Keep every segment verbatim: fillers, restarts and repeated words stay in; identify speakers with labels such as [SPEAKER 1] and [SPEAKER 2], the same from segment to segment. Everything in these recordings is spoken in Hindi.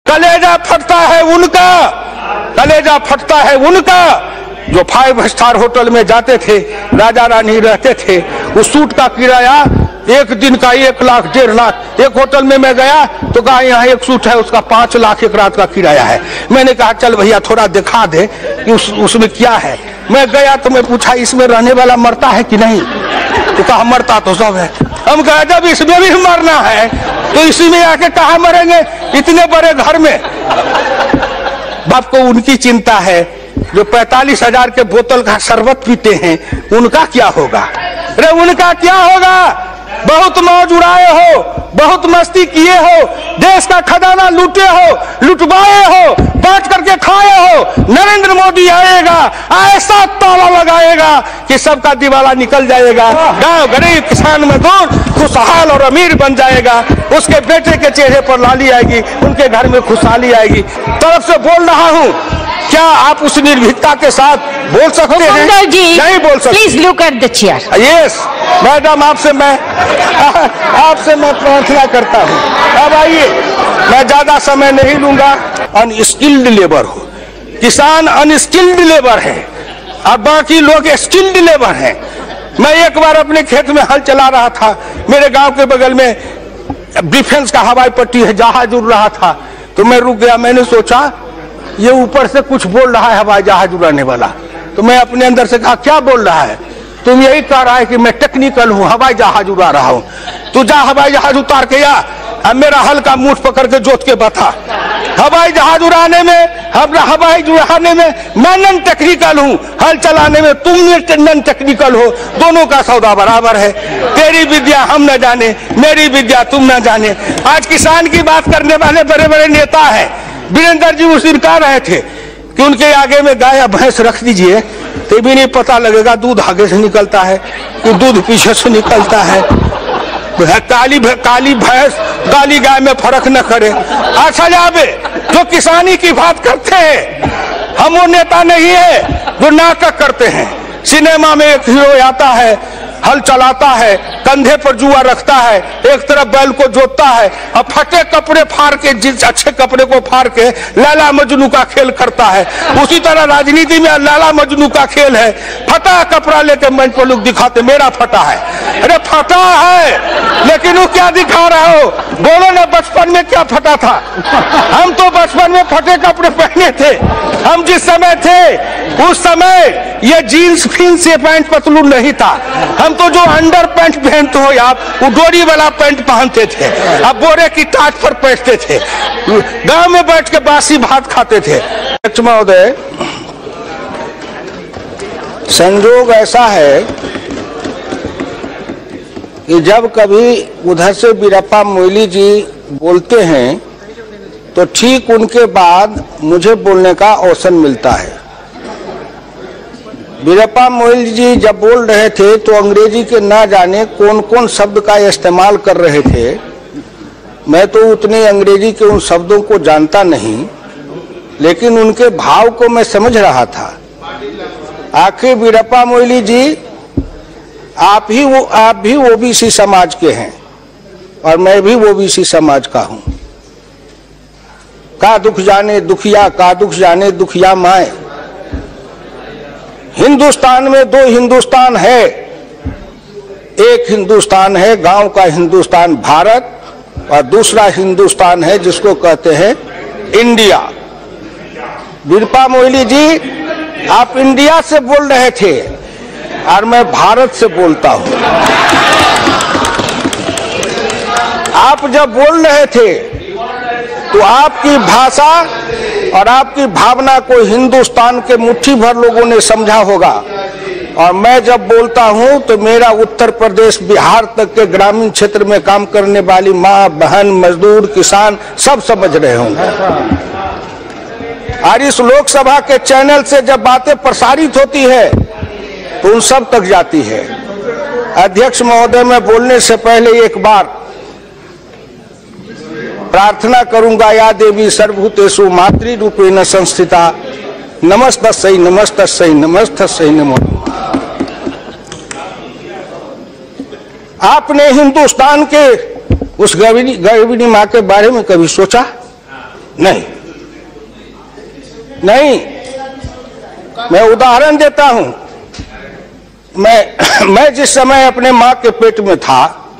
[SPEAKER 1] कलेजा फटता है उनका, कलेजा फटता है उनका जो फाइव स्टार होटल में जाते थे, राजा रानी रहते थे। उस सूट का किराया एक दिन का एक लाख डेढ़ लाख। एक होटल में मैं गया तो कहा यहाँ एक सूट है, उसका पांच लाख एक रात का किराया है। मैंने कहा चल भैया थोड़ा दिखा दे कि उस, उसमें क्या है। मैं गया तो मैं पूछा इसमें रहने वाला मरता है कि नहीं, तो कहा मरता तो सब है। हम कहा जब इसमें भी मरना है तो इसी में आके कहा मरेंगे इतने बड़े घर में। बाप को उनकी चिंता है जो पैंतालीस हजार के बोतल का शरबत पीते हैं, उनका क्या होगा? अरे उनका क्या होगा? बहुत मौज उड़ाए हो, बहुत मस्ती किए हो, देश का खजाना लूटे हो, लुटवाए हो, बांट करके खाए हो। नरेंद्र मोदी आएगा, ऐसा ताला लगाएगा कि सबका दिवाला निकल जाएगा। गांव गरीब किसान मजदूर खुशहाल और अमीर बन जाएगा। उसके बेटे के चेहरे पर लाली आएगी, उनके घर में खुशहाली आएगी। तरफ से बोल रहा हूँ, क्या आप उस निर्भीकता के साथ बोल सकते हैं? नहीं बोल सकते।
[SPEAKER 2] Please look at the chair.
[SPEAKER 1] Yes madam, आपसे मैं आपसे मैं प्रार्थना करता हूँ। अब आइए, मैं ज्यादा समय नहीं लूंगा। अनस्किल्ड लेबर हो, किसान अनस्किल्ड लेबर है और बाकी लोग स्किल्ड लेबर हैं। मैं एक बार अपने खेत में हल चला रहा था, मेरे गांव के बगल में डिफेंस का हवाई पट्टी है, जहाज उड़ रहा था, तो मैं रुक गया। मैंने सोचा ये ऊपर से कुछ बोल रहा है हवाई जहाज उड़ाने वाला, तो मैं अपने अंदर से कहा क्या बोल रहा है? तुम यही कह रहा है कि मैं टेक्निकल हूँ, हवाई जहाज उड़ा रहा हूँ। तू जा हवाई जहाज उतार के या अब मेरा हल का मूठ पकड़ के जोत के बता। हवाई जहाज उड़ाने में, हवाई उड़ाने में मैं नन टेक्निकल हूँ, हल चलाने में तुम नन टेक्निकल हो। दोनों का सौदा बराबर है। तेरी विद्या हम न जाने, मेरी विद्या तुम न जाने। आज किसान की बात करने वाले बड़े बड़े नेता है। वीरेंद्र जी उस दिन कह रहे थे कि उनके आगे में गाय या भैंस रख दीजिए तो भी नहीं पता लगेगा दूध आगे से निकलता है कि दूध पीछे से निकलता है। काली काली भैंस काली गाय में फर्क न करे। अच्छा जावे जो किसानी की बात करते हैं, हम वो नेता नहीं है जो नाटक करते हैं। सिनेमा में एक हीरो आता है, हल चलाता है, कंधे पर जुआ रखता है, एक तरफ बैल को जोतता है और फटे कपड़े फाड़ के, जिस अच्छे कपड़े को फाड़ के लैला मजनू का खेल करता है। उसी तरह राजनीति में लैला मजनू का खेल है। फटा कपड़ा लेके मंच पर लोग दिखाते मेरा फटा है। अरे फटा है लेकिन वो क्या दिखा रहा हो? बोलो ना बचपन में क्या फटा था? हम तो बचपन में फटे कपड़े पहने थे। हम जिस समय थे उस समय ये जीन्स फीन्स ये पैंट पतलून नहीं था। हम तो जो अंडर पैंट पहनते हो आप, वो डोरी वाला पैंट पहनते थे, अब बोरे की टाट पर बैठते थे, गांव में बैठ के बासी भात खाते थे। महोदय, संजोग ऐसा है कि जब कभी उधर से वीरप्पा मोइली जी बोलते हैं तो ठीक उनके बाद मुझे बोलने का अवसर मिलता है। वीरप्पा मोइली जी जब बोल रहे थे तो अंग्रेजी के ना जाने कौन कौन शब्द का इस्तेमाल कर रहे थे। मैं तो उतने अंग्रेजी के उन शब्दों को जानता नहीं, लेकिन उनके भाव को मैं समझ रहा था। आखिर वीरप्पा मोइली जी, आप ही वो आप भी ओबीसी समाज के हैं और मैं भी ओबीसी समाज का हूं। का दुख जाने दुखिया, का दुख जाने दुखिया माए। हिंदुस्तान में दो हिंदुस्तान है। एक हिंदुस्तान है गांव का हिंदुस्तान भारत, और दूसरा हिंदुस्तान है जिसको कहते हैं इंडिया। वीरप्पा मोइली जी, आप इंडिया से बोल रहे थे और मैं भारत से बोलता हूं। आप जब बोल रहे थे तो आपकी भाषा और आपकी भावना को हिंदुस्तान के मुट्ठी भर लोगों ने समझा होगा, और मैं जब बोलता हूं तो मेरा उत्तर प्रदेश बिहार तक के ग्रामीण क्षेत्र में काम करने वाली माँ बहन मजदूर किसान सब समझ रहे होंगे। और इस लोकसभा के चैनल से जब बातें प्रसारित होती है तो उन सब तक जाती है। अध्यक्ष महोदय, मैं बोलने से पहले एक बार प्रार्थना करूंगा, या देवी सर्वभूतेषु मातृ रूपेण संस्थिता नमस्तस्यै नमस्तस्यै नमस्तस्यै नमो। आपने हिंदुस्तान के उस गर्भिणी गर्भिणी माँ के बारे में कभी सोचा? नहीं नहीं, मैं उदाहरण देता हूं। मैं मैं जिस समय अपने मां के पेट में था,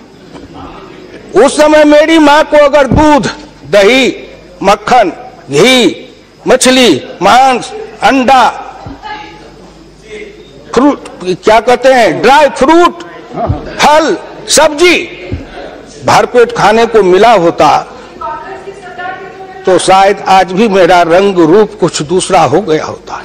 [SPEAKER 1] उस समय मेरी मां को अगर दूध, दही, मक्खन, घी, मछली, मांस, अंडा, फ्रूट, क्या कहते हैं, ड्राई फ्रूट, फल, सब्जी भरपेट खाने को मिला होता तो शायद आज भी मेरा रंग रूप कुछ दूसरा हो गया होता।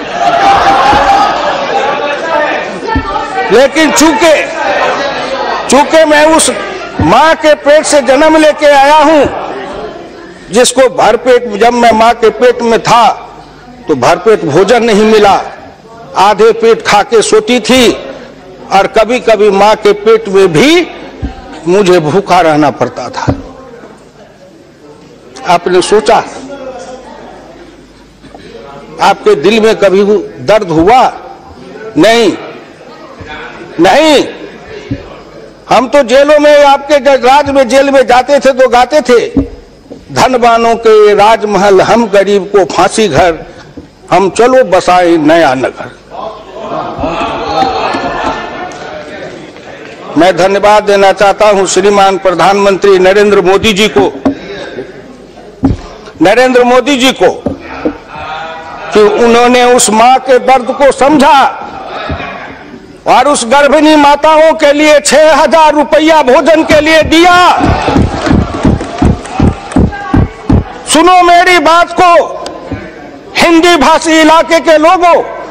[SPEAKER 1] लेकिन चूंकि चूंकि मैं उस मां के पेट से जन्म लेके आया हूं, जिसको भरपेट, जब मैं मां के पेट में था तो भरपेट भोजन नहीं मिला, आधे पेट खा के सोती थी, और कभी कभी मां के पेट में भी मुझे भूखा रहना पड़ता था। आपने सोचा, आपके दिल में कभी दर्द हुआ? नहीं नहीं। हम तो जेलों में, आपके राज में, जेल में जाते थे तो गाते थे, धनवानों के राजमहल हम गरीब को फांसी घर, हम चलो बसाए नया नगर। मैं धन्यवाद देना चाहता हूं श्रीमान प्रधानमंत्री नरेंद्र मोदी जी को नरेंद्र मोदी जी को कि उन्होंने उस मां के दर्द को समझा और उस गर्भिणी माताओं के लिए छह हजार रुपया भोजन के लिए दिया। सुनो मेरी बात को, हिंदी भाषी इलाके के लोगों,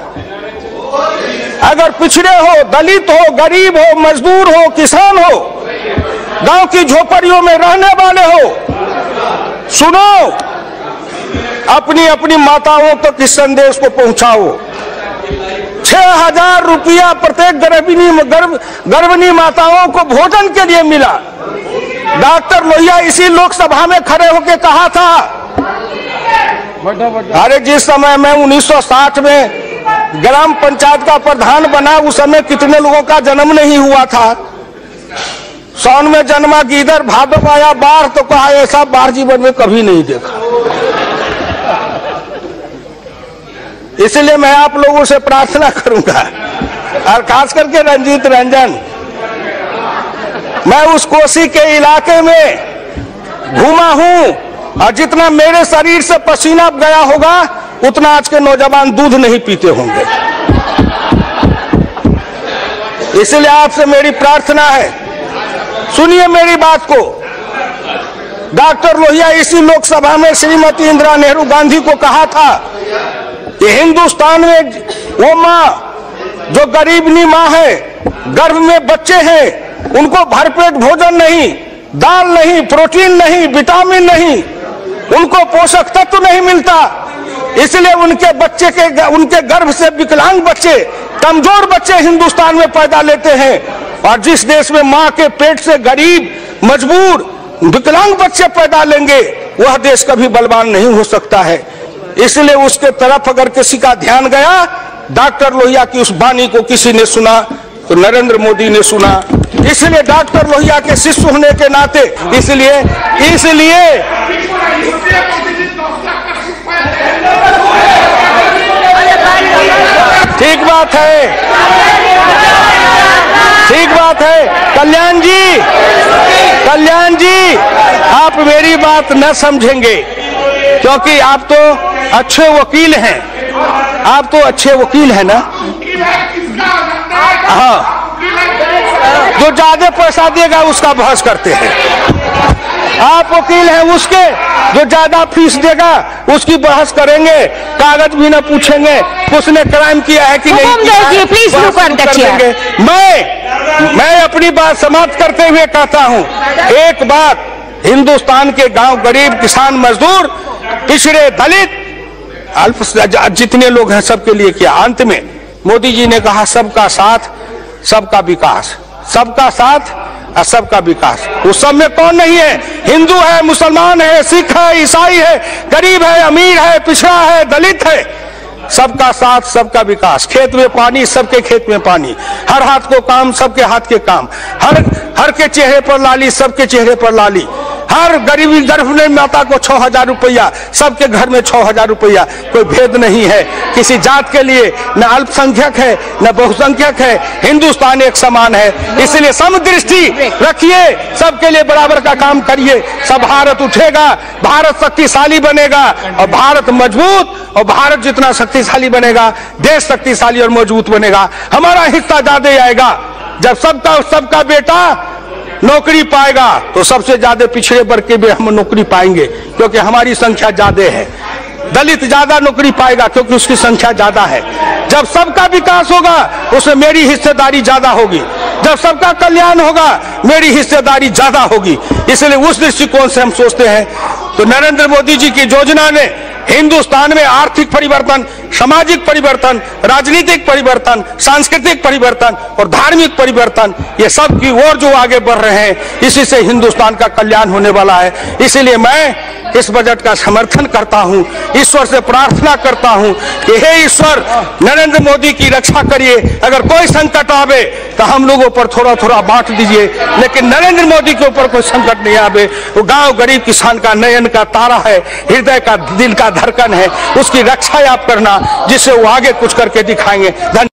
[SPEAKER 1] अगर पिछड़े हो, दलित हो, गरीब हो, मजदूर हो, किसान हो, गांव की झोपड़ियों में रहने वाले हो, सुनो, अपनी अपनी माताओं तक इस संदेश को पहुंचाओ। छह हजार रुपया प्रत्येक गर्भिणी गर्भ गर्भिणी माताओं को भोजन के लिए मिला। डॉक्टर लोहिया इसी लोकसभा में खड़े होकर कहा था, अरे जिस समय मैं उन्नीस सौ साठ में ग्राम पंचायत का प्रधान बना, उस समय कितने लोगों का जन्म नहीं हुआ था। सावन में जन्मा गीदड़, भादव आया बाढ़, तो कहा ऐसा बाढ़ जीवन में कभी नहीं देखा। इसलिए मैं आप लोगों से प्रार्थना करूंगा, और खास करके रंजीत रंजन, मैं उस कोसी के इलाके में घूमा हूं, और जितना मेरे शरीर से पसीना गया होगा उतना आज के नौजवान दूध नहीं पीते होंगे। इसलिए आपसे मेरी प्रार्थना है, सुनिए मेरी बात को। डॉक्टर लोहिया इसी लोकसभा में श्रीमती इंदिरा नेहरू गांधी को कहा था कि हिंदुस्तान में वो मां जो गरीबनी मां है, गर्भ में बच्चे हैं, उनको भरपेट भोजन नहीं, दाल नहीं, प्रोटीन नहीं, विटामिन नहीं, उनको पोषक तत्व नहीं मिलता, इसलिए उनके बच्चे के उनके गर्भ से विकलांग बच्चे, कमजोर बच्चे हिंदुस्तान में पैदा लेते हैं। और जिस देश में मां के पेट से गरीब, मजबूर, विकलांग बच्चे पैदा लेंगे, वह देश कभी बलवान नहीं हो सकता है। इसलिए उसके तरफ अगर किसी का ध्यान गया, डॉक्टर लोहिया की उस वाणी को किसी ने सुना तो नरेंद्र मोदी ने सुना। इसलिए डॉक्टर लोहिया के शिष्य होने के नाते, इसलिए इसलिए ठीक बात है, ठीक बात है। कल्याण जी, कल्याण जी, आप मेरी बात न समझेंगे, क्योंकि आप तो अच्छे वकील हैं, आप तो अच्छे वकील हैं ना। हाँ, जो ज्यादा पैसा देगा उसका बहस करते हैं। आप वकील हैं उसके, जो ज्यादा फीस देगा उसकी बहस करेंगे, कागज भी न पूछेंगे उसने क्राइम किया है कि नहीं किया। प्लीज करेंगे। मैं मैं अपनी बात समाप्त करते हुए कहता हूं, एक बात हिंदुस्तान के गांव, गरीब, किसान, मजदूर, पिछड़े, दलित, अल्प जितने लोग हैं सबके लिए किया। अंत में मोदी जी ने कहा सबका साथ, सबका विकास, सबका साथ और सबका विकास। उस सब में कौन नहीं है? हिंदू है, मुसलमान है, सिख है, ईसाई है, गरीब है, अमीर है, पिछड़ा है, दलित है, सबका साथ, सबका विकास। खेत में पानी, सबके खेत में पानी, हर हाथ को काम, सबके हाथ के काम, हर हर के चेहरे पर लाली, सबके चेहरे पर लाली, हर गरीबी गर्भवती माता को छह हजार रुपया, सबके घर में छह हजार रुपया, कोई भेद नहीं है किसी जात के लिए, न अल्पसंख्यक है न बहुसंख्यक है, हिंदुस्तान एक समान है। इसलिए समदृष्टि रखिए, सबके लिए बराबर का काम करिए, सब भारत उठेगा, भारत शक्तिशाली बनेगा और भारत मजबूत, और भारत जितना शक्तिशाली बनेगा देश शक्तिशाली और मजबूत बनेगा। हमारा हिस्सा ज्यादा आएगा। जब सबका सबका बेटा नौकरी पाएगा तो सबसे ज्यादा पिछड़े वर्ग के भी हम नौकरी पाएंगे, क्योंकि हमारी संख्या ज्यादा है। दलित ज्यादा नौकरी पाएगा क्योंकि उसकी संख्या ज्यादा है। जब सबका विकास होगा उसमें मेरी हिस्सेदारी ज्यादा होगी, जब सबका कल्याण होगा मेरी हिस्सेदारी ज्यादा होगी। इसलिए उस दृष्टिकोण से हम सोचते हैं। तो नरेंद्र मोदी जी की योजना ने हिंदुस्तान में आर्थिक परिवर्तन, सामाजिक परिवर्तन, राजनीतिक परिवर्तन, सांस्कृतिक परिवर्तन और धार्मिक परिवर्तन, ये सब की ओर जो आगे बढ़ रहे हैं, इसी से हिंदुस्तान का कल्याण होने वाला है। इसीलिए मैं इस बजट का समर्थन करता हूं, ईश्वर से प्रार्थना करता हूं कि हे ईश्वर नरेंद्र मोदी की रक्षा करिए। अगर कोई संकट आवे तो हम लोगों पर थोड़ा थोड़ा बांट दीजिए, लेकिन नरेंद्र मोदी के ऊपर कोई संकट नहीं आवे। वो गांव गरीब किसान का नयन का तारा है, हृदय का दिल का धड़कन है, उसकी रक्षा आप करना, जिससे वो आगे कुछ करके दिखाएंगे। धन्यवाद।